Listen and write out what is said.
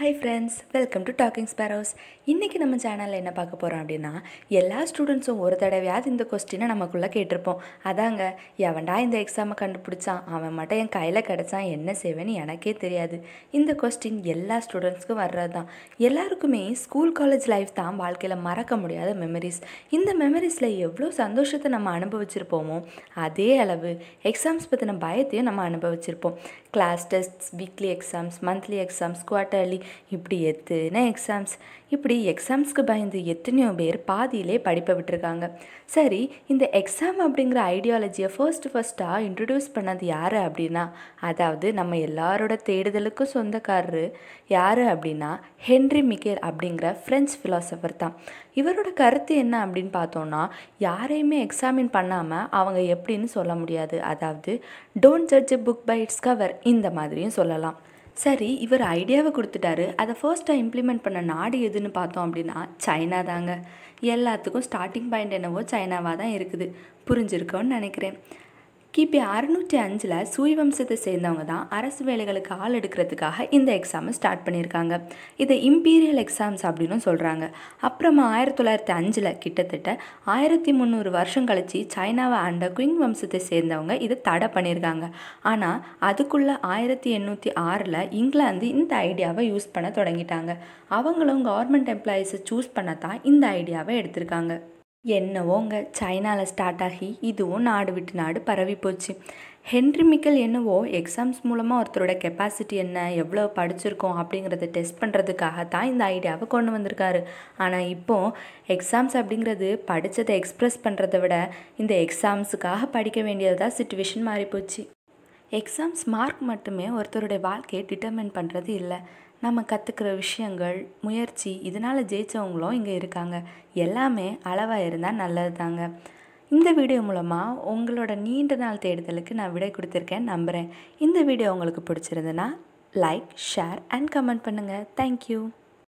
Hi friends, welcome to Talking Sparrows. இன்றைக்கி நம்ம சேனலில் என்ன பார்க்க போகிறோம் அப்படின்னா, எல்லா ஸ்டூடெண்ட்ஸும் ஒரு தடவையாவது இந்த கொஸ்டினை நமக்குள்ளே கேட்டிருப்போம். அதாங்க, எவன்டா இந்த எக்ஸாமை கண்டுபிடிச்சான், அவன் மட்டும் என் கையில் கிடச்சான் என்ன செய்வேன்னு எனக்கே தெரியாது. இந்த கொஸ்டின் எல்லா ஸ்டூடெண்ட்ஸ்க்கும் வர்றது தான். எல்லாருக்குமே ஸ்கூல் காலேஜ் லைஃப் தான் வாழ்க்கையில் மறக்க முடியாத மெமரிஸ். இந்த மெமரிஸில் எவ்வளோ சந்தோஷத்தை நம்ம அனுபவிச்சிருப்போமோ அதே அளவு எக்ஸாம்ஸ் பற்றின பயத்தையும் நம்ம அனுபவிச்சிருப்போம். Class tests, weekly exams, monthly exams, quarterly, இப்படி எத்தனை எக்ஸாம்ஸ். இப்படி எக்ஸாம்ஸ்க்கு பயந்து எத்தனையோ பேர் பாதியிலே படிப்பை விட்டுருக்காங்க. சரி, இந்த எக்ஸாம் அப்படிங்கிற ஐடியாலஜியை ஃபர்ஸ்ட்டாக இன்ட்ரடியூஸ் பண்ணது யார் அப்படின்னா, அதாவது நம்ம எல்லாரோட தேடுதலுக்கும் சொந்தக்காரரு யார் அப்படின்னா ஹென்ரி மிக்கேல் அப்படிங்கிற ஃப்ரெஞ்ச் ஃபிலாசபர் தான். இவரோட கருத்து என்ன அப்படின்னு பார்த்தோன்னா, யாரையுமே எக்ஸாமின் பண்ணாமல் அவங்க எப்படின்னு சொல்ல முடியாது. அதாவது don't judge a book by its cover, இந்த மாதிரியும் சொல்லலாம். சரி, இவர் ஐடியாவை கொடுத்துட்டாரு. அதை ஃபர்ஸ்ட்டாக இம்ப்ளிமெண்ட் பண்ண நாடு எதுன்னு பார்த்தோம் அப்படின்னா சைனா தாங்க. எல்லாத்துக்கும் ஸ்டார்டிங் பாயிண்ட் என்னவோ சைனாவாக தான் இருக்குது. புரிஞ்சிருக்கோன்னு நினைக்கிறேன். கிபி 605 சூய் வம்சத்தை சேர்ந்தவங்க தான் அரசு வேலைகளுக்கு ஆள் எடுக்கிறதுக்காக இந்த எக்ஸாமை ஸ்டார்ட் பண்ணியிருக்காங்க. இதை இம்பீரியல் எக்ஸாம்ஸ் அப்படின்னு சொல்கிறாங்க. அப்புறமா 1905 கிட்டத்தட்ட 1300 வருஷம் கழித்து சைனாவை ஆண்ட குயிங் வம்சத்தை சேர்ந்தவங்க இதை தடை பண்ணியிருக்காங்க. ஆனால் அதுக்குள்ளே 1806 இங்கிலாந்து இந்த ஐடியாவை யூஸ் பண்ண தொடங்கிட்டாங்க. அவங்களும் கவர்மெண்ட் எம்ப்ளாயீஸை சூஸ் பண்ண தான் இந்த ஐடியாவை எடுத்திருக்காங்க. என்னவோங்க, சைனாவில் ஸ்டார்ட் ஆகி இதுவும் நாடு விட்டு நாடு பரவி போச்சு. ஹென்ரி மிக்கல் என்னவோ எக்ஸாம்ஸ் மூலமாக ஒருத்தரோட கெப்பாசிட்டி என்ன, எவ்வளோ படிச்சிருக்கோம் அப்படிங்கிறத டெஸ்ட் பண்ணுறதுக்காக தான் இந்த ஐடியாவை கொண்டு வந்திருக்காரு. ஆனால் இப்போது எக்ஸாம்ஸ் அப்படிங்கிறது படித்ததை எக்ஸ்ப்ரெஸ் பண்ணுறதை விட இந்த எக்ஸாம்ஸுக்காக படிக்க வேண்டியதாக சிச்சுவேஷன் மாறிப்போச்சு. எக்ஸாம்ஸ் மார்க் மட்டுமே ஒருத்தருடைய வாழ்க்கையை டிட்டர்மைன் பண்ணுறது இல்லை. நம்ம கற்றுக்கிற விஷயங்கள், முயற்சி, இதனால் ஜெயித்தவங்களும் இங்கே இருக்காங்க. எல்லாமே அளவாக இருந்தால் நல்லது தாங்க. இந்த வீடியோ மூலமாக உங்களோட நீண்ட நாள் தேடுதலுக்கு நான் விடை கொடுத்துருக்கேன் நம்புகிறேன். இந்த வீடியோ உங்களுக்கு பிடிச்சிருந்துன்னா லைக், ஷேர் அண்ட் கமெண்ட் பண்ணுங்கள். தேங்க்யூ.